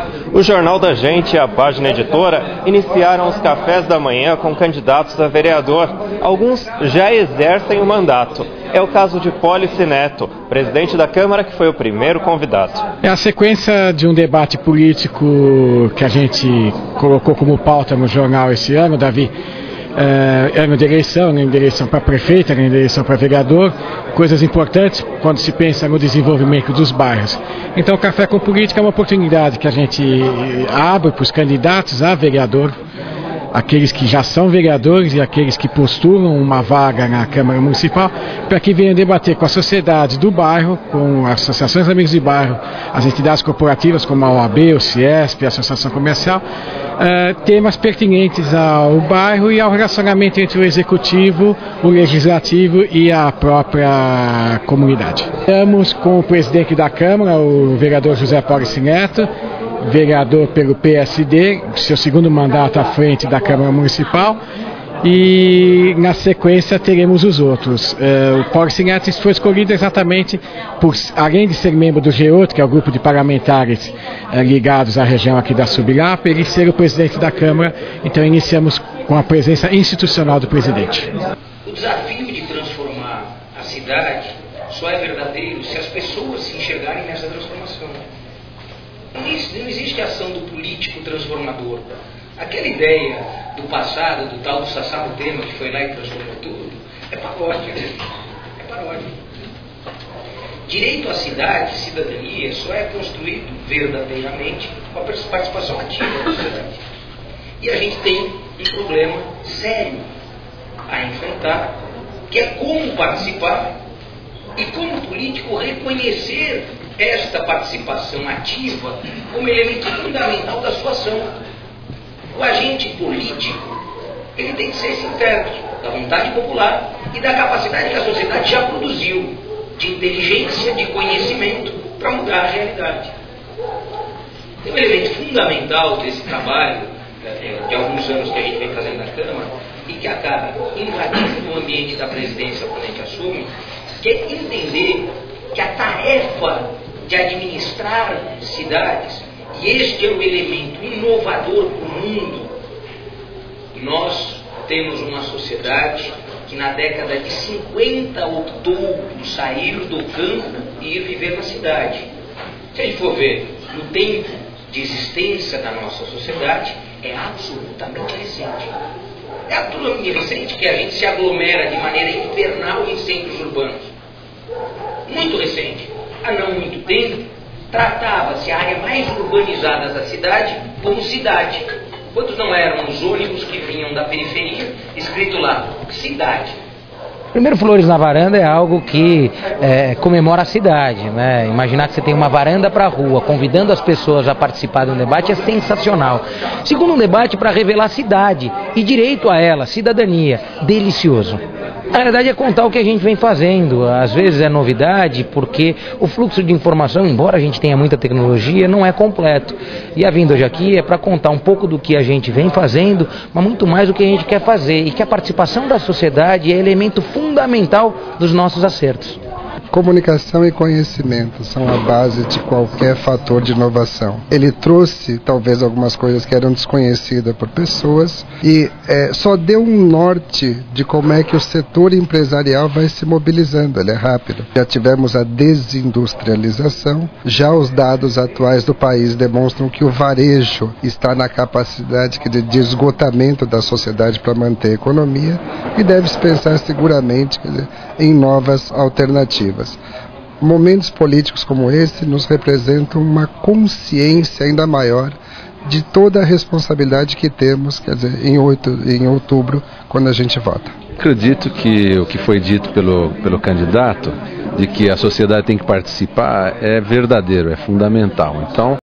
O Jornal da Gente e a página editora iniciaram os cafés da manhã com candidatos a vereador. Alguns já exercem o mandato. É o caso de Pólice Neto, presidente da Câmara, que foi o primeiro convidado. É a sequência de um debate político que a gente colocou como pauta no jornal esse ano, Davi. Ano de eleição para prefeito, ano de eleição para vereador, coisas importantes quando se pensa no desenvolvimento dos bairros. Então o Café com Política é uma oportunidade que a gente abre para os candidatos a vereador, aqueles que já são vereadores e aqueles que postulam uma vaga na Câmara Municipal, para que venham debater com a sociedade do bairro, com as associações de amigos de bairro, as entidades corporativas como a OAB, o CIESP, a Associação Comercial, temas pertinentes ao bairro e ao relacionamento entre o Executivo, o Legislativo e a própria comunidade. Estamos com o presidente da Câmara, o vereador José Pólice Neto, vereador pelo PSD, seu segundo mandato à frente da Câmara Municipal, e na sequência teremos os outros. O Pólice Neto foi escolhido exatamente por, além de ser membro do G8, que é o grupo de parlamentares ligados à região aqui da Subilapa, ele ser o presidente da Câmara, então iniciamos com a presença institucional do presidente. O desafio de transformar a cidade só é verdadeiro se as pessoas se enxergarem nessa transformação. Não existe ação do político transformador. Aquela ideia do passado, do tal do Sassarutema que foi lá e transformou tudo, é paródia. É paródia. Direito à cidade, cidadania, só é construído verdadeiramente com a participação ativa da sociedade. E a gente tem um problema sério a enfrentar, que é como participar e como político reconhecer esta participação ativa como elemento fundamental da sua ação. O agente político, ele tem que ser esse intérprete da vontade popular e da capacidade que a sociedade já produziu de inteligência, de conhecimento para mudar a realidade. Tem um elemento fundamental desse trabalho, de alguns anos que a gente vem fazendo na Câmara, e que acaba invadindo o ambiente da presidência quando a gente assume, que é entender que a tarefa de administrar cidades, e este é o elemento inovador para o mundo. Nós temos uma sociedade que na década de 50 optou por sair do campo e ir viver na cidade. Se a gente for ver no tempo de existência da nossa sociedade, é absolutamente recente. É absolutamente recente que a gente se aglomera de maneira infernal em centros urbanos. Muito recente. Há não muito tempo, tratava-se a área mais urbanizada da cidade como cidade. Quantos não eram os ônibus que vinham da periferia, escrito lá, cidade? Primeiro, Flores na Varanda é algo que comemora a cidade, né? Imaginar que você tem uma varanda para a rua, convidando as pessoas a participar de um debate é sensacional. Segundo, um debate para revelar a cidade e direito a ela, cidadania, delicioso. Na verdade é contar o que a gente vem fazendo, às vezes é novidade, porque o fluxo de informação, embora a gente tenha muita tecnologia, não é completo. E a vinda hoje aqui é para contar um pouco do que a gente vem fazendo, mas muito mais do que a gente quer fazer, e que a participação da sociedade é elemento fundamental dos nossos acertos. Comunicação e conhecimento são a base de qualquer fator de inovação. Ele trouxe talvez algumas coisas que eram desconhecidas por pessoas e só deu um norte de como é que o setor empresarial vai se mobilizando. Ele é rápido. Já tivemos a desindustrialização, já os dados atuais do país demonstram que o varejo está na capacidade de esgotamento da sociedade para manter a economia e deve-se pensar seguramente em novas alternativas. Momentos políticos como esse nos representam uma consciência ainda maior de toda a responsabilidade que temos, quer dizer, em outubro, quando a gente vota. Acredito que o que foi dito pelo candidato, de que a sociedade tem que participar, é verdadeiro, é fundamental. Então,